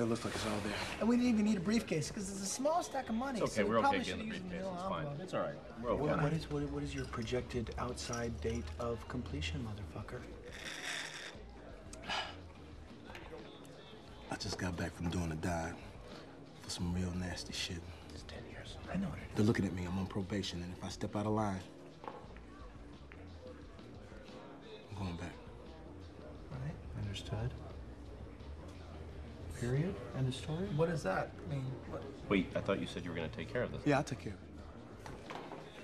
It looks like it's all there. And we didn't even need a briefcase because it's a small stack of money. It's okay, so we're okay probably getting the should've used briefcase. manila It's fine. envelope. It's all right. We're okay. What is your projected outside date of completion, motherfucker? I just got back from doing a dive for some real nasty shit. It's 10 years. I know what it is. They're looking at me. I'm on probation, and if I step out of line, I'm going back. All right. Understood. Period. End of story. What is that? I mean, what? Wait, I thought you said you were going to take care of this. Yeah, I'll take care of it.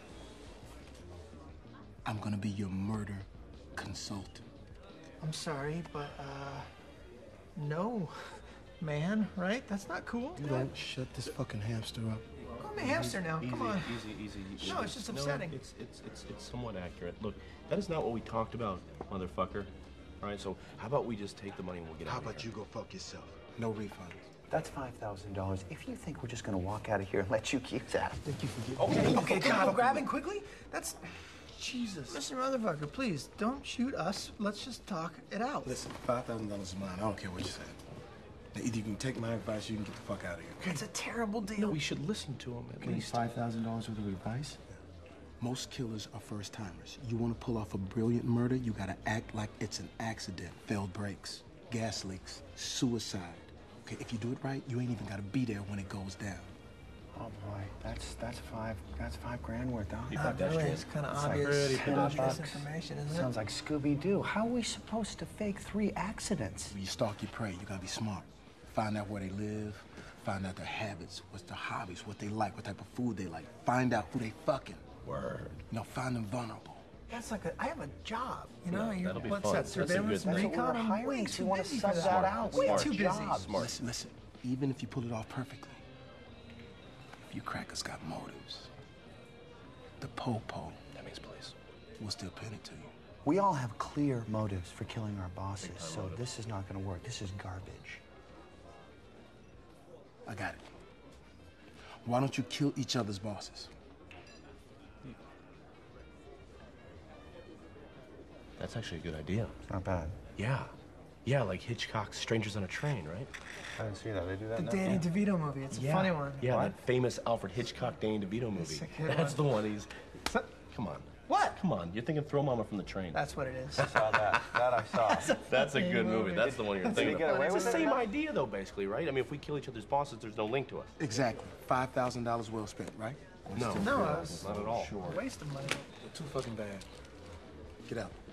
I'm gonna be your murder consultant. I'm sorry, but, no, man, right? That's not cool. You don't shut this fucking hamster up. Call me a hamster now. Easy, Come on. easy. No, it's just upsetting. No, it's somewhat accurate. Look, that is not what we talked about, motherfucker. All right, so how about we just take the money and we'll get out How of here? about you go fuck yourself? No refunds. That's $5,000. If you think we're just gonna walk out of here and let you keep that. Think you can get Okay, can I go grabbing quickly? That's... Jesus. Mr. Motherfucker, please, don't shoot us. Let's just talk it out. Listen, $5,000 is mine. I don't care what you say. Now, either you can take my advice or you can get the fuck out of here. It's a terrible deal. No, we should listen to him at least. $5,000 worth of advice? Most killers are first-timers. You want to pull off a brilliant murder, you gotta act like it's an accident. Failed brakes, gas leaks, suicide. Okay, if you do it right, you ain't even gotta be there when it goes down. Oh boy, that's $5 grand worth, huh? Not really. It's kind of obvious information, isn't it? Sounds like Scooby-Doo. How are we supposed to fake 3 accidents? When you stalk your prey, you gotta be smart. Find out where they live, find out their habits, what's their hobbies, what they like, what type of food they like. Find out who they fucking. Word. You know, find them vulnerable. That's like I have a job, you know? Yeah, that'll be what's fun. that, That's a good- surveillance and that's what we recon? were I'm hiring, way so too you wanna busy sub for that that. out. Way Smart too busy. job. Smart. Listen, even if you pull it off perfectly, if you crackers got motives, the po-po That means please. will still pin it to you. We all have clear motives for killing our bosses, so this is not gonna work. This is garbage. I got it. Why don't you kill each other's bosses? That's actually a good idea. It's not bad. Yeah. Yeah, like Hitchcock's Strangers on a Train, right? I didn't see that. They do that The now? Danny DeVito movie. It's a funny one. Yeah, What? that famous Alfred Hitchcock Danny DeVito movie. That's a good That's the one. one. He's. Come on. What? Come on. You're thinking Throw Mama from the Train. That's what it is. I saw that. That I saw. That's a good movie. movie. That's the one you're Did thinking he get of. away It's with the it? same idea, though, basically, right? I mean, if we kill each other's bosses, there's no link to us. Exactly. $5,000 well spent, right? No. No, I was Not at all. a waste of money. Too fucking bad. Get out.